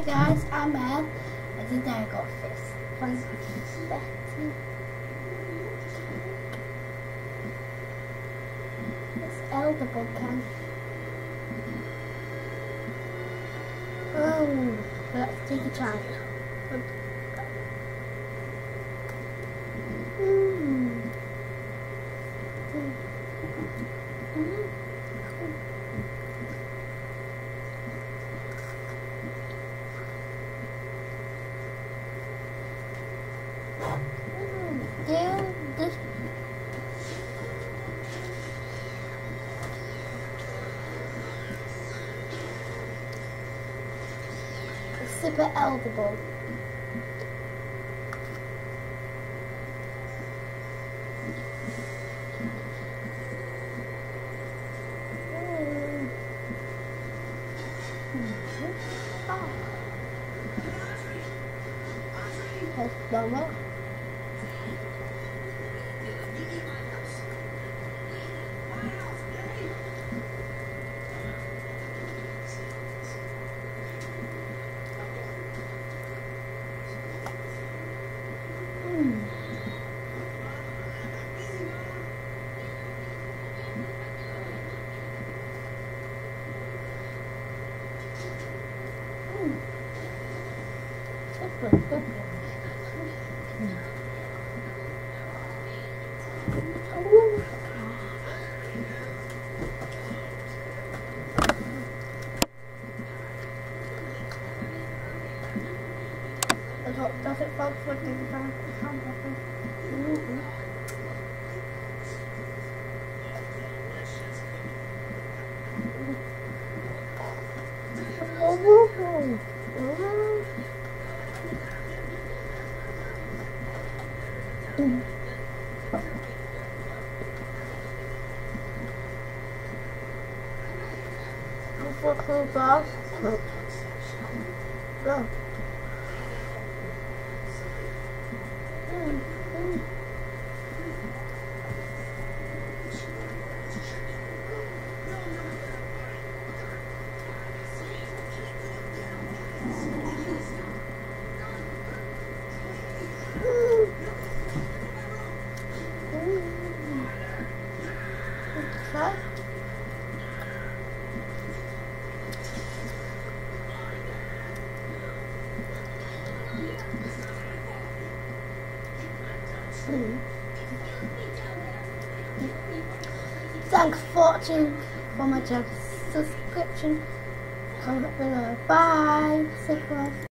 guys, I'm Mel, and today I got this fun Betty. It's Elderbug can. Oh, let's take a try. Super Elderbug. Let's blow up. Does it fall for the back? Go. Thanks for watching. For my channel, subscription, comment below. Bye. Subscribe.